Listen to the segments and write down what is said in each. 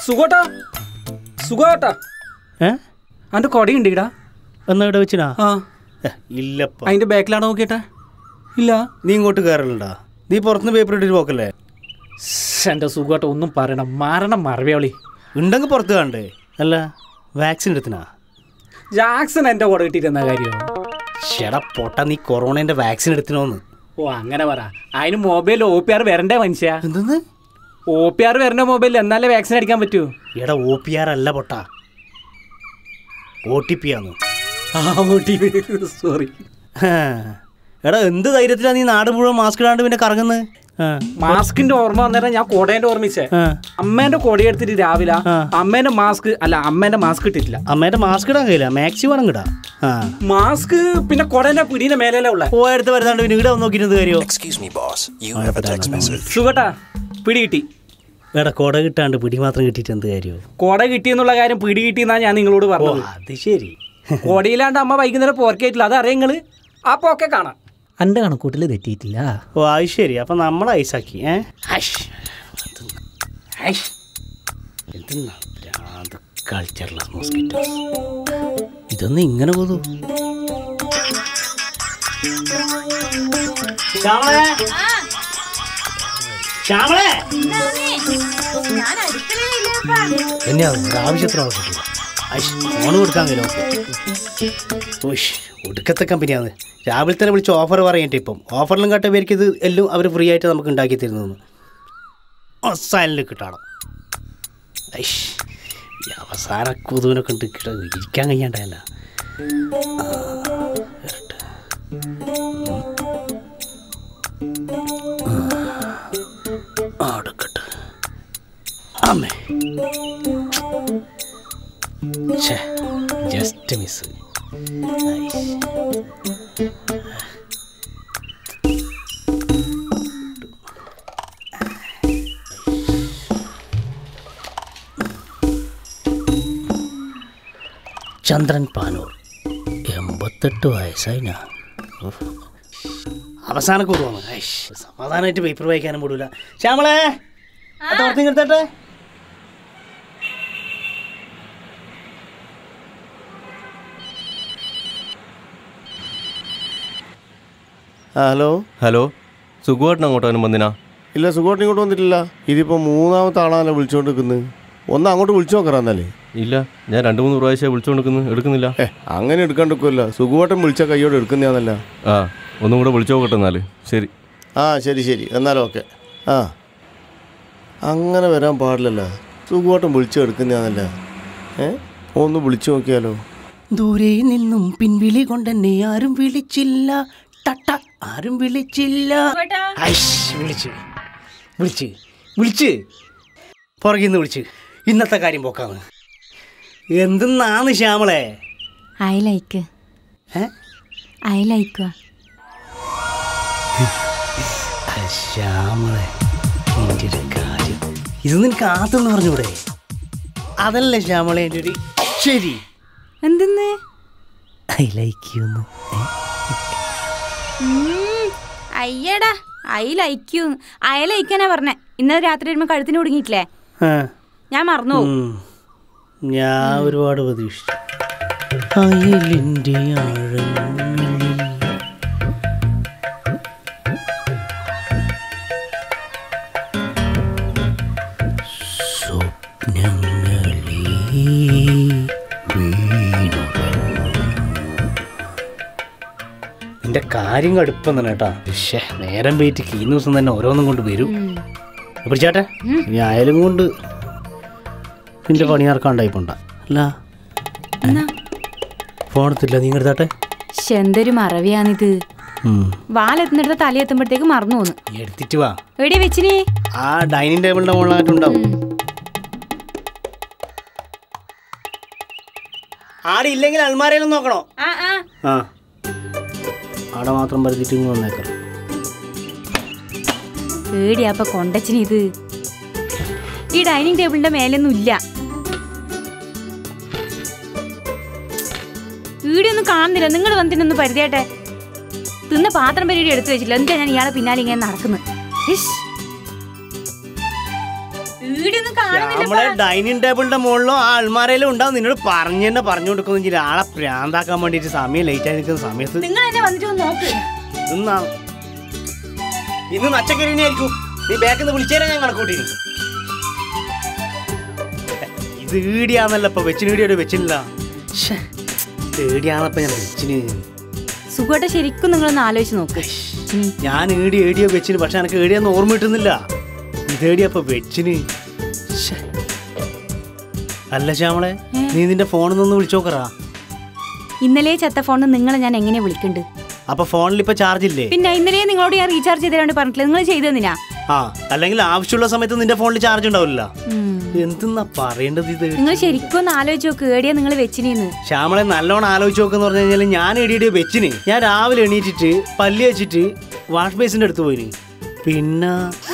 സുഖോട്ടാ സുഖോട്ടാ അവൻ്റെ കൊടയുണ്ട് ഇടാ എന്നാ ഇവിടെ വെച്ചിനാ? ഇല്ലപ്പ. അതിന്റെ ബാക്കിലാണോ നോക്കിയിട്ടാ? ഇല്ല. നീ ഇങ്ങോട്ട് കയറലുണ്ടാ? നീ പുറത്തുനിന്ന് പേപ്പർ ഇട്ടിട്ട് പോക്കല്ലേ? എൻ്റെ സുഖോട്ട ഒന്നും പറയണം, മാരണം മറവിയോളി ഉണ്ടെങ്കിൽ പുറത്ത് കാണണ്ടേ? അല്ല വാക്സിൻ എടുത്തിനാ? ജാക്സൺ എൻ്റെ കൊട കിട്ടിയിരുന്ന കാര്യം. ചേടാ പൊട്ട, നീ കൊറോണേൻ്റെ വാക്സിൻ എടുത്തിനോന്ന്? ഓ അങ്ങനെ പറ. അതിന് മൊബൈൽ OPR വരണ്ടേ മനുഷ്യ? എന്തെന്ന്? OPR വരണ്ട മൊബൈൽ എന്നാലേ വാക്സിൻ അടിക്കാൻ പറ്റൂ. എടാ OPR അല്ല പൊട്ട, OTP ആണ്. സോറി. എടാ എന്ത് ധൈര്യത്തിലാണ് നീ നാട് മുഴുവൻ മാസ്ക് ഇടാണ്ട് പിന്നെ കറങ്ങുന്നത്? മാസ്കിന്റെ ഓർമ്മ വന്നേരം ഞാൻ കൊടേന്റെ ഓർമ്മിച്ചേ. അമ്മേന്റെ കൊടയെടുത്തിട്ട് രാവിലെ അമ്മേന്റെ മാസ്ക് ഇട്ടിട്ടില്ല. അമ്മേന്റെ മാസ്ക് ഇടാൻ കഴിയില്ല, മാക്സി വേണം ഇടാം. മാസ്ക് പിന്നെ കൊടേന്റെ പിടീന്റെ മേലെ ഉള്ള പോയടുത്ത് വരുന്നാണ്ട് പിന്നെ ഇവിടെ നോക്കിയിരുന്നത് കാര്യോ? സുഖട്ടാ പിടി കിട്ടി. എടാ കൊട കിട്ടാണ്ട് പിടി മാത്രം കിട്ടിയിട്ട് എന്ത് കാര്യമോ? കൊട കിട്ടിയെന്നുള്ള കാര്യം പിടി കിട്ടിയെന്നാ ഞാൻ നിങ്ങളോട് പറഞ്ഞത്. അത് ശരി. കൊടയിലാണ്ട് അമ്മ വൈകുന്നേരം പോർക്കായിട്ടില്ല, അതറിയാം നിങ്ങള്. അപ്പൊ ഒക്കെ കാണാം. എൻ്റെ കണക്കൂട്ടിൽ തെറ്റിയിട്ടില്ല. ഓ അത് ശരി. അപ്പൊ നമ്മൾ ഐസാക്കി. Cultureless mosquitoes. ഇതൊന്നും ഇങ്ങനെ പോതു. ആവശ്യത്തിനുള്ള കിട്ടില്ല. ഫോണ് കൊടുക്കാൻ കഴിയും. ഒടുക്കത്തെ കമ്പനിയാണ്. രാവിലെ തന്നെ വിളിച്ച് ഓഫർ പറയട്ടെ. ഇപ്പം ഓഫറിലും കേട്ട പേർക്ക് ഇത് എല്ലാം അവർ ഫ്രീ ആയിട്ട് നമുക്ക് ഉണ്ടാക്കി തരുന്നു. അവസാനിൽ കിട്ടണം. അവസാന കൊതുവിനൊക്കെ ഉണ്ട് ഇരിക്കാൻ കഴിയാണ്ടല്ല. അടുക്കട്ടെ അമ്മേ. Just miss. ചന്ദ്രൻ പാനൂർ 88 വയസ്സായി. അവസാന കുറവാണ്. സമാധാനമായിട്ട് പേപ്പർ വായിക്കാനും പോടില്ല. ശ്യാമളെ എടുത്തട്ടെ. ഹലോ ഹലോ, സുഖമായിട്ട് അങ്ങോട്ടാനും വന്നിനാ? ഇല്ല, സുഖമായിട്ട് ഇങ്ങോട്ട് വന്നിട്ടില്ല. ഇതിപ്പോൾ മൂന്നാമത്തെ ആളാണല്ലോ വിളിച്ചുകൊണ്ട് നിൽക്കുന്നത്. ഒന്ന് അങ്ങോട്ട് വിളിച്ചു നോക്കറാന്നല്ലേ? ഇല്ല, ഞാൻ 2-3 പ്രാവശ്യം വിളിച്ചുകൊണ്ടിരിക്കുന്നു, എടുക്കുന്നില്ല. അങ്ങനെ എടുക്കാണ്ടിരിക്കുമല്ലോ. സുഖമായിട്ടും വിളിച്ച കൈയോടെ എടുക്കുന്നതാണല്ല. ഒന്നും കൂടെ വിളിച്ചു നോക്കട്ടെ എന്നാൽ. ശരി. ശരി എന്നാലും ഓക്കെ. അങ്ങനെ വരാൻ പാടില്ലല്ലോ. സുഖമായിട്ടും വിളിച്ച് എടുക്കുന്നതാണല്ല. ഒന്ന് വിളിച്ചു നോക്കിയാലോ? ദൂരെ നിന്നും പിൻവിളി കൊണ്ടെന്നെ ആരും വിളിച്ചില്ല, ആരും വിളിച്ചില്ല. വിളിച്ച് പുറകിന്ന് വിളിച്ച്. ഇന്നത്തെ കാര്യം പോക്കാണ്. എന്തെന്നാണ് ശ്യാമളെ? ശ്യാമളെ എൻ്റെ ഒരു കാര്യം ഇത് നിനക്ക് ആദ്യം പറഞ്ഞൂടെ? അതല്ലേ ശ്യാമളെ എൻ്റെ ഒരു ശരി. എന്തെന്ന് ഐ ലൈക്ക് യു. അയ്യടാ ഐ ലൈക്ക് യു. അയലയക്കാനാ പറഞ്ഞേ. ഇന്നലെ രാത്രി വരുമ്പോ കഴുത്തിന് കുടുങ്ങിയിട്ടില്ലേ? ഞാൻ മറന്നു. ഞാൻ ഒരുപാട് പ്രതീക്ഷിച്ചു. അയലിൻ്റെ ആഴങ്ങളിൽ സ്വപ്നങ്ങളെ നിന്റെ കാര്യം കടുപ്പം തന്നെ കേട്ടാ. നേരം പോയിട്ട് ഈ ദിവസം തന്നെ ഓരോന്നും കൊണ്ട് വരും. പിടിച്ചാട്ടെ, ഇനി അയലും കൊണ്ട് നിന്റെ പണിയാർക്കാണ്ടായി പോണ്ട. അല്ല ഫോൺ എടുത്തില്ല, നീ എടുത്താട്ടെ. എന്തൊരു മറവിയാണിത്. വാലെത്തുന്നിടത്ത് തലയെത്തുമ്പോഴത്തേക്ക് മറന്നു പോന്നു. എടുത്തിട്ട് വാ. എവിടെ വെച്ചിനി? ആ ഡൈനിങ് ടേബിളിന്റെ മുകളിലായിട്ടുണ്ടാവും. ആടെ ഇല്ലെങ്കിൽ അൽമാരയിലും നോക്കണോ? ആടെ മാത്രം പരത്തിട്ട് ഇങ്ങ് വന്നേക്കാം. പേടിയാപ്പ കൊണ്ടച്ചിന് ഇത്. ഈ ഡൈനിങ് ടേബിളിന്റെ മേലൊന്നും ഇല്ല. വീടിയൊന്നും കാണുന്നില്ല. നിങ്ങൾ വന്നിട്ടൊന്ന് പരിധിയാട്ടെ. തിന്ന പാത്രം പരിപാടി എടുത്തു വെച്ചില്ല. എന്താ ഞാൻ ഇയാളെ പിന്നാലെ ഇങ്ങനെ നടക്കുന്നത്? വീടിയൊന്നും കാണുന്നില്ല. നമ്മളെ ഡൈനിങ് ടേബിളിന്റെ മുകളിലും ആ അൽമാരയിലും ഉണ്ടാവും. നിന്നോട് പറഞ്ഞു കൊടുക്കുന്ന ആളെ പ്രാന്താക്കാൻ വേണ്ടിട്ട് സമയം ലേറ്റ് ആയി നിൽക്കുന്ന സമയത്ത് നിങ്ങൾ എന്നെ വന്നിട്ട് നോക്ക്. ഇന്ന് നച്ചക്കരിയായിരിക്കും. നീ ബാക്കിൽ നിന്ന് വിളിച്ചേരാ ഞാൻ കണക്കൂട്ടി. ഇത് ഈടിയാന്നല്ലോ ഇപ്പൊ വെച്ചിനീടിയോട് വെച്ചില്ല. ഏടിയാന്നപ്പോ ഞാൻ വെച്ചിന്. സുഖമായിട്ട് ശരിക്കും നിങ്ങളൊന്ന് ആലോചിച്ച് നോക്ക്. ഞാൻ ഏടിയോ വെച്ചിന്. പക്ഷെ എനിക്ക് ഏടിയാന്ന് ഓർമ്മ കിട്ടുന്നില്ല. ഇതേടിയപ്പോ വെച്ചിന്. അല്ല ശ്യാമളെ, നീ നിന്റെ ഫോണിൽ നിന്ന് വിളിച്ചോക്കറാ. ഇന്നലെ ചത്ത ഫോണിൽ നിങ്ങളെ ഞാൻ എങ്ങനെ വിളിക്കണ്ട്? അപ്പൊ ഫോണിൽ ഇപ്പൊ ചാർജ് ഇല്ലേ? പിന്നെ ഇന്നലെ നിങ്ങളോട് ഞാൻ റീചാർജ് ചെയ്തേരാണ്ട് പറഞ്ഞിട്ടില്ല. നിങ്ങൾ ചെയ്തെന്തിനാ? അല്ലെങ്കിൽ ആവശ്യമുള്ള സമയത്ത് നിന്റെ ഫോണിൽ ചാർജ് ഉണ്ടാവില്ല. എന്തെന്നാ പറയേണ്ടത് ഇത്? നിങ്ങൾ ശരിക്കും ഒന്ന് ആലോചിച്ച് നോക്ക്. ഏടിയാ നിങ്ങൾ വെച്ചിനെന്ന്? ശ്യാമളെ നല്ലോണം ആലോചിച്ച് നോക്കെന്ന് പറഞ്ഞു കഴിഞ്ഞാൽ ഞാൻ എടിയുടെ വെച്ചിന്. ഞാൻ രാവിലെ എണീറ്റിട്ട് പല്ലി വെച്ചിട്ട് വാഷ് ബേസിന്റെ അടുത്ത് പോയിന്. പിന്നെ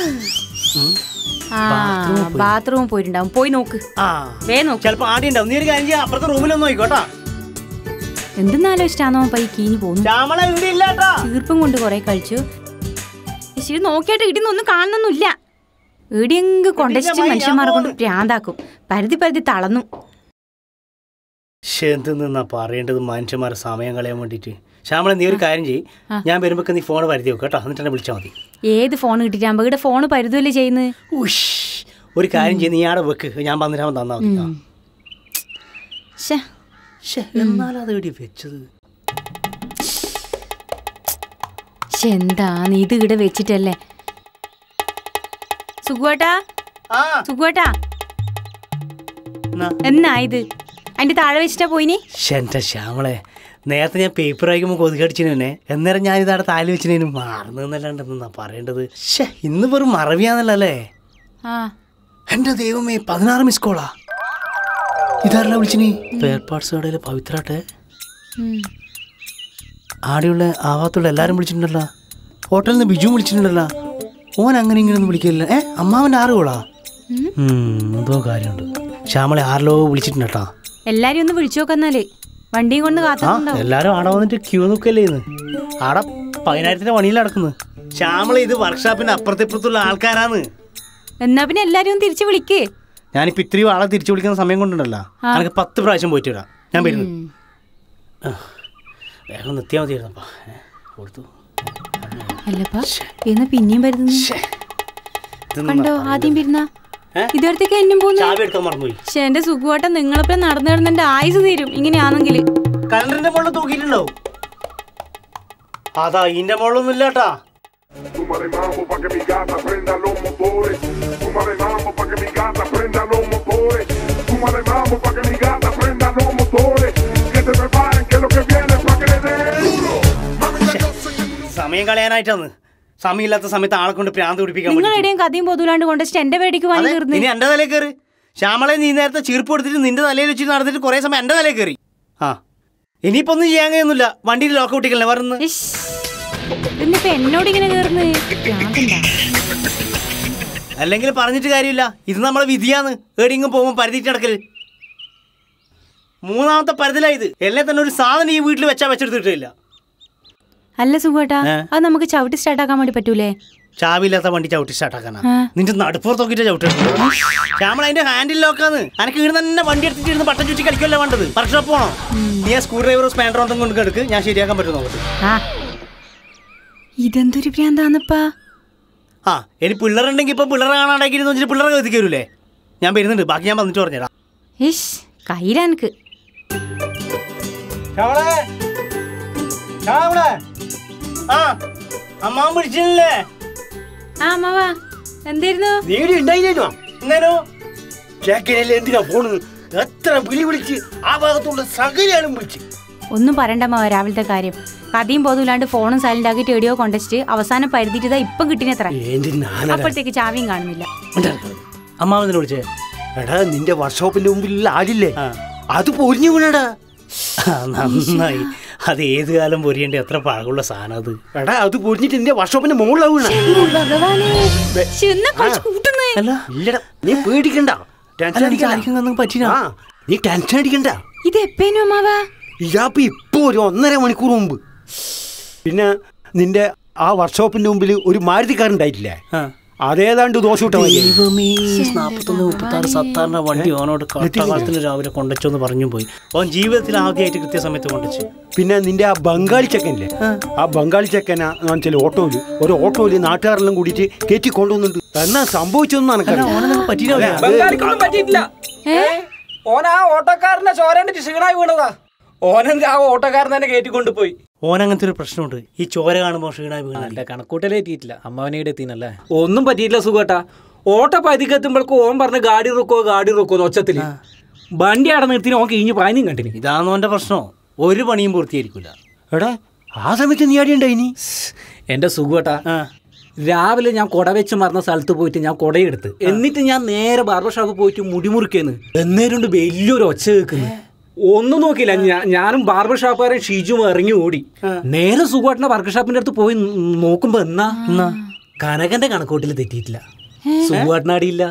ബാത്റൂമിൽ പോയിട്ടുണ്ടാവും. പോയി നോക്ക്. ചിലപ്പോ ആദ്യം ഉണ്ടാവും. നീ ഒരു കാര്യം ചെയ്യാം, അപ്പുറത്തെ റൂമിലൊന്നും നോക്കോട്ടാ. എന്തെന്നാലോചിച്ചിട്ടാണോ പൈ കീഞ്ഞു പോകുന്നു? തീർപ്പും കൊണ്ട് കൊറേ കഴിച്ചു. ശരി നോക്കിയായിട്ട് ഇടിയൊന്നും കാണുന്നൊന്നുമില്ല. എവിടെയെങ്കിലും കൊണ്ടുവച്ചിട്ട് മനുഷ്യന്മാരെ കൊണ്ട് പ്രാന്താക്കും. പരുതി തളർന്നു. എന്തെന്നാ പറയേണ്ടത്? മനുഷ്യന്മാരെ സമയം കളയാൻ വേണ്ടിട്ട്. ശ്യാമളെ നീ ഒരു കാര്യം ചെയ്യും, ഞാൻ വരുമ്പോ നീ ഫോൺ പരുതി വെക്കും കേട്ടോ. എന്നിട്ട് എന്നെ വിളിച്ചാൽ മതി. ഏത് ഫോൺ കിട്ടിട്ടാകുമ്പോ ഇവിടെ ഫോണ് പരുതല്ലേ ചെയ്യുന്നത്? ഒരു കാര്യം ചെയ്യും, നീ ആടെ വെക്ക്, ഞാൻ വന്നിട്ടാകുമ്പോൾ തന്നാ മതി. എന്നാലും അത് എവിടെ വെച്ചത്? എന്താ നീ ഇത് ഇവിടെ വെച്ചിട്ടല്ലേ? സുഖുവേട്ടാ, സുഖുവേട്ടാ, എന്നാ ഇത് അതിന്റെ താഴെ വെച്ചിട്ടാ പോയിനി? എന്റെ ശ്യാമളെ, നേരത്തെ ഞാൻ പേപ്പർ വായിക്കുമ്പോൾ കൊതുകടിച്ചിനെ. എന്നേരം ഞാൻ ഇതവിടെ താല് വെച്ചിനു മാറുന്നല്ലാണ്ടെന്നാ പറയേണ്ടത്. ഇന്ന് വെറും മറവിയാന്നല്ലേ? എന്റെ ദൈവമേ, 16 മിസ് കോളാ. ഇതാരല്ല വിളിച്ചിനി? സ്പെയർ പാർട്സ് കടയിലെ പവിത്രാട്ടെ. ആടെയുള്ള ആവാത്തുള്ള എല്ലാരും വിളിച്ചിട്ടുണ്ടല്ലോ. ഹോട്ടലിൽ നിന്ന് ബിജു വിളിച്ചിട്ടുണ്ടല്ലോ. ഓൻ അങ്ങനെ ഇങ്ങനെയൊന്നും വിളിക്കില്ല. അമ്മാവന്റെ 6 കോളാ. എന്തോ കാര്യമുണ്ട്. ശ്യാമളെ ആരിലോ വിളിച്ചിട്ടുണ്ടോ? എല്ലാരും ഒന്ന് വിളിച്ചു നോക്കാന്നാല്. വണ്ടിയും കൊണ്ട് കാത്തുണ്ടാവും. എല്ലാരും ആടെ വന്നിട്ട് ക്യൂ നോക്കല്ലേ ഇന്ന്. ആടെ 10,000 പണിയിൽ നടക്കുന്നു. ശ്യാമളെ ഇത് വർക്ക്ഷോപ്പിന്റെ അപ്പുറത്തിപ്പുറത്തുള്ള ആൾക്കാരാന്ന്. എന്നാ പിന്നെ എല്ലാരും ഒന്ന് തിരിച്ചു വിളിക്കേ. ഞാനിപ്പോ ഇത്രയും ആളെ തിരിച്ചു വിളിക്കുന്ന സമയം കൊണ്ടുണ്ടല്ലോ, എനിക്ക് 10 പ്രാവശ്യം പോയിട്ട് വരാം. ഞാൻ വരുന്നു. വേഗം നിർത്തിയാ മതിയായിരുന്നപ്പാ. കൊടുത്തു പിന്നെയും വരുന്നു. കണ്ടോ ആദ്യം വരുന്ന ഇതടുത്തേക്ക് എന്നും പോകുന്നു. എന്റെ സുഖമായിട്ട് നിങ്ങളിപ്പോ നടന്നു കിടന്ന് എന്റെ ആയുസ് തീരും ഇങ്ങനെയാണെങ്കിൽ. കലണ്ടറിന്റെ മുകളിൽ തൂക്കിയിട്ടുണ്ടോ? അതാ ഇതിന്റെ മുകളിലൊന്നും ഇല്ലാട്ടാ. സമയം കളയാനായിട്ടാണ്. സമയമില്ലാത്ത സമയത്ത് ആളെ കൊണ്ട് പ്രാന്ത് പിടിപ്പിക്കാൻ. നിങ്ങൾ എവിടെയും കഥയും പൊതുലാണ്ട് കൊണ്ടിട്ട് എന്റെ പേടിക്ക് വാങ്ങി തീർന്നു. ഇനി എന്റെ തലയിൽ കയറി. ശ്യാമളെ നീ നേരത്തെ ചീർപ്പ് കൊടുത്തിട്ട് നിന്റെ തലയിൽ വെച്ചിട്ട് നടന്നിട്ട് കുറെ സമയം എന്റെ തലയിൽ കയറി. ഇനിയിപ്പോ ഒന്നും ചെയ്യാൻ കഴിയൊന്നുമില്ല. വണ്ടിയിൽ ലോക്ക് ഔട്ടിക്കല്ലേ പറഞ്ഞു. ഇന്നിപ്പോ എന്നോട് ഇങ്ങനെ കയറുന്നു. അല്ലെങ്കിൽ പറഞ്ഞിട്ട് കാര്യമില്ല. ഇത് നമ്മളെ വിധിയാന്ന്. എവിടെയെങ്കിലും പോകുമ്പോ പരുതിട്ട് നടക്കല്. 3ാമത്തെ പരുതലായത്. എല്ലാം തന്നെ ഒരു സാധനം ഈ വീട്ടിൽ വെച്ചെടുത്തിട്ടില്ല. അല്ല സുഖേട്ടാ, അത് നമുക്ക് ചവിട്ടി സ്റ്റാർട്ടാക്കാൻ വേണ്ടി പറ്റൂലേ? ചാവില്ലാത്ത വണ്ടി ചവിട്ടി സ്റ്റാർട്ടാക്കാനാ? നിന്റെ നടുപ്പുറത്ത് നോക്കിട്ട് ചവിട്ടി. ശ്യാമള അതിന്റെ ഹാൻഡിൽ ലോക്കാന്ന്. എനിക്ക് ഇവിടെ തന്നെ വണ്ടി എടുത്തിട്ട് പട്ടം ചുറ്റി കളിക്കല്ലേ വേണ്ടത്. വർക്ക്ഷോപ്പ് പോണോ? നീ സ്ക്രൂ ഡ്രൈവറോ സ്പാൻഡറോ ഒന്നും കൊണ്ട് എടുക്ക്, ഞാൻ ശരിയാക്കാൻ പറ്റും നോക്കട്ടെ. ഇതെന്തൊരു ഭ്രാന്താന്നപ്പാ. ഇനി പിള്ളേരുണ്ടെങ്കിൽ ഇപ്പൊ പിള്ളേരെ കാണാണ്ടാക്കി പിള്ളേരെ കത്തി കയറൂലേ? ഞാൻ വരുന്നുണ്ട്, ബാക്കി ഞാൻ വന്നിട്ട് പറഞ്ഞുതരാം. കയ്യിലെനക്ക് അമ്മാവൻ വിളിച്ചില്ലേ? എന്തായിരുന്നു? എന്തിനാ ഫോണ്? എത്ര വിളി വിളിച്ച് ആ ഭാഗത്തുള്ള സകലയാളും വിളിച്ച്. ഒന്നും പറയണ്ട മാവ രാവിലത്തെ കാര്യം. കഥയും പോതുമില്ലാണ്ട് ഫോണും സൈലന്റ് ആക്കിയിട്ട് എവിടെയോ കൊണ്ടുവച്ചിട്ട് അവസാനം പരുതിട്ട് ഇപ്പം കിട്ടിനെത്ര. അപ്പോഴത്തേക്ക് ചാവിയും കാണുന്നില്ല. അമ്മാവനെ വിളിച്ചേ? എടാ നിന്റെ വർക്ക്ഷോപ്പിന്റെ മുമ്പിലുള്ള ആടില്ലേ, അത് പൊരിഞ്ഞു വീണടാ. നന്നായി. അത് ഏത് കാലം പൊരിയേണ്ട എത്ര പഴകുള്ള സാധനം അത്. എടാ അത് പൊരിഞ്ഞിട്ട് നിന്റെ വർക്ക്ഷോപ്പിന്റെ മുകളിലാണ് വീണ. നീ പേടിക്കണ്ട, നീ ടെൻഷൻ അടിക്കണ്ട. ഇത് എപ്പേനോ മാവാ? ഇയാപ്പ ഇപ്പൊ ഒരു 1.5 മണിക്കൂർ മുമ്പ്. പിന്നെ നിന്റെ ആ വർക്ക്ഷോപ്പിന്റെ മുമ്പിൽ ഒരു മാരുതി കാർ ഉണ്ടായിട്ടില്ലേ, അതേതാണ്ട് ദോശ ഇട്ടാ മതി. ദൈവമേ 41-36 സാധാരണ വണ്ടി ഓനോട് കാലത്തിന് രാവിലെ കൊണ്ടുവച്ചോന്ന് പറഞ്ഞു പോയി. ഓൻ ജീവിതത്തിൽ ആദ്യമായിട്ട് കൃത്യസമയത്ത് കൊണ്ടുവച്ചു. പിന്നെ നിന്റെ ആ ബംഗാളി ചെക്കനില്ലേ, ആ ബംഗാളി ചെക്കനാ ചില ഒരു ഓട്ടോയില് നാട്ടുകാരെല്ലാം കൂടിയിട്ട് കയറ്റി കൊണ്ടുവന്നുണ്ട്. എന്നാ സംഭവിച്ചൊന്നും ഓനൊന്നും പറ്റിയില്ല. ബംഗാളിക്കൊന്നും പറ്റിയിട്ടില്ല. ഓൻ ആ ഓട്ടോക്കാരനെ ചോരേണ്ടിട്ട് ക്ഷീണായി വീണതാ. ഓനെന്താ ആ ഓട്ടോക്കാരൻ തന്നെ കയറ്റിക്കൊണ്ടുപോയി. ഓനങ്ങനത്തെ ഒരു പ്രശ്നമുണ്ട്, ഈ ചോര കാണുമ്പോൾ ക്ഷീണായി വീണ. എന്റെ കണക്കൂട്ടലേ എത്തിയിട്ടില്ല, അമ്മാവനീടെ എത്തിനല്ലേ. ഒന്നും പറ്റിയിട്ടില്ല സുഖേട്ടാ. ഓട്ടോ പതിക്ക് എത്തുമ്പോഴേക്കും ഓൻ പറഞ്ഞ് ഗാഡി റൊക്കോ ഒച്ചത്തില് വണ്ടി അവിടെ നിർത്തി ഓൻ കിഴിഞ്ഞ് പാഞ്ഞും കണ്ടിന്. ഇതാണോ എന്റെ പ്രശ്നം, ഒരു പണിയും പൂർത്തിയായിരിക്കില്ല. എടാ ആ സമയത്ത് നീ അടി ഉണ്ടായിനി. എന്റെ സുഖേട്ടാ, രാവിലെ ഞാൻ കുട വെച്ച് മറന്ന സ്ഥലത്ത് പോയിട്ട് ഞാൻ കുടയെടുത്ത് എന്നിട്ട് ഞാൻ നേരെ ബാർബർ ഷോപ്പ് പോയിട്ട് മുടിമുറിക്കേന്ന്. എന്നേരുണ്ട് വലിയൊരു ഒച്ച കേൾക്കുന്നു. ഒന്നും നോക്കിയില്ല, ഞാനും ബാർബർ ഷോപ്പുകാരൻ ഷീജും ഇറങ്ങി ഓടി. നേരെ സുഖമായിട്ടിന്റെ വർക്ക് ഷോപ്പിന്റെ അടുത്ത് പോയി നോക്കുമ്പോ എന്നാ കനകന്റെ കണക്കൂട്ടിൽ തെറ്റിയിട്ടില്ല, സുഖമായിട്ടിനടിയില്ല.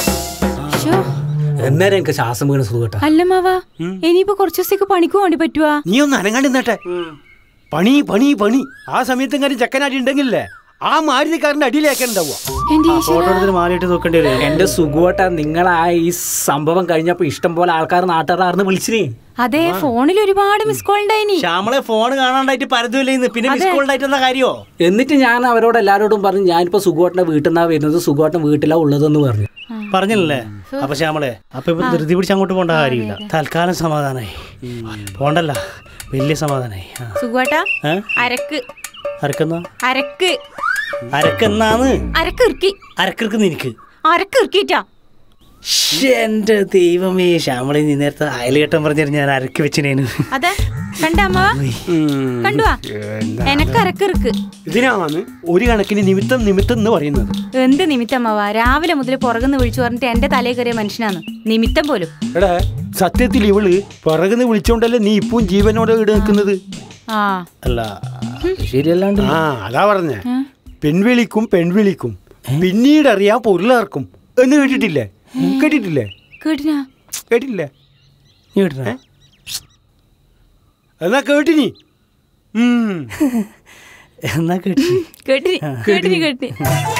എന്നേരം എനിക്ക് ശ്വാസം വീണ് സുഖട്ടാ. അല്ല മാവാ, ഇനിയിപ്പോ കുറച്ചു ദിവസത്തേക്ക് പണിക്ക് വേണ്ടി പറ്റുവാ? നീ ഒന്ന് അനങ്ങാണ്ട് നിന്നട്ടെ. പണി പണി പണി. ആ സമയത്തും കാര്യം ചെക്കനാടി ഉണ്ടെങ്കിലേ ആ മാരുതിക്കാരന്റെ അടിയിലേക്കുണ്ടാവുക. മാറിയിട്ട് നോക്കേണ്ടി വരും. എന്റെ സുഖവട്ട, നിങ്ങളാ ഈ സംഭവം കഴിഞ്ഞപ്പോ ഇഷ്ടം പോലെ ആൾക്കാർ നാട്ടുകാർന്ന് വിളിച്ചിനേ. അതെ, ഫോണിൽ ഒരുപാട് മിസ് കോൾ ഉണ്ടായിനി. ശ്യാമളെ ഫോൺ കാണാണ്ടായിട്ട് പരതുമില്ല, പിന്നെ മിസ് കോൾ ഉണ്ടായിട്ട് എന്താ കാര്യോ? എന്നിട്ട് ഞാൻ അവരോട് എല്ലാരോടും പറഞ്ഞു, ഞാനിപ്പോ സുഖവട്ടന്റെ വീട്ടിൽ നിന്നാ വരുന്നത്, സുഖവട്ടൻ വീട്ടിലാ ഉള്ളതെന്ന് പറഞ്ഞു. പറഞ്ഞില്ലേ? അപ്പൊ ശ്യാമളെ അപ്പൊ ഇപ്പൊ ധൃതി പിടിച്ച് അങ്ങോട്ട് പോകേണ്ട കാര്യമില്ല. തൽക്കാലം സമാധാനായി പോണ്ടല്ല, വലിയ സമാധാനായി. സുഖവട്ടാ, അരക്ക് അരക്കെന്നാന്ന് അരക്കിറക്കുന്ന എനിക്ക് അരക്കിറക്കിട്ടാ. എന്റെ ദൈവമേ, ശ്യാമളെ നീ നേരത്തെ അയൽകെട്ടം പറഞ്ഞാൽ ഞാൻ അരക്കി വെച്ചിനേന്. അതെ കണ്ടാ കണ്ടുവാ, എനക്ക് അരക്കിറക്ക്. ഇതിനാണ് ഒരു കണക്കിന് നിമിത്തം എന്ന് പറയുന്നത്. എന്ത് നിമിത്തമാവാ? രാവിലെ മുതൽ പുറകുന്ന് വിളിച്ചു പറഞ്ഞിട്ട് എന്റെ തലയിൽ കയറിയ മനുഷ്യനാണ് നിമിത്തം പോലും. എടാ സത്യത്തിൽ ഇവള് പുറകുന്ന് വിളിച്ചോണ്ടല്ലേ നീ ഇപ്പം ജീവനോടെ ഇവിടെ നിൽക്കുന്നത്. അല്ല ശരിയല്ലാണ്ട്. അതാ പറഞ്ഞേ, പെൺവിളിക്കും പിന്നീട് അറിയാൻ പൊരുളാർക്കും എന്ന് കേട്ടിട്ടില്ലേ? കേട്ടിട്ടില്ലേ? കേട്ടില്ലേ? എന്നാ കേട്ടിനി. എന്നാ കേട്ടി.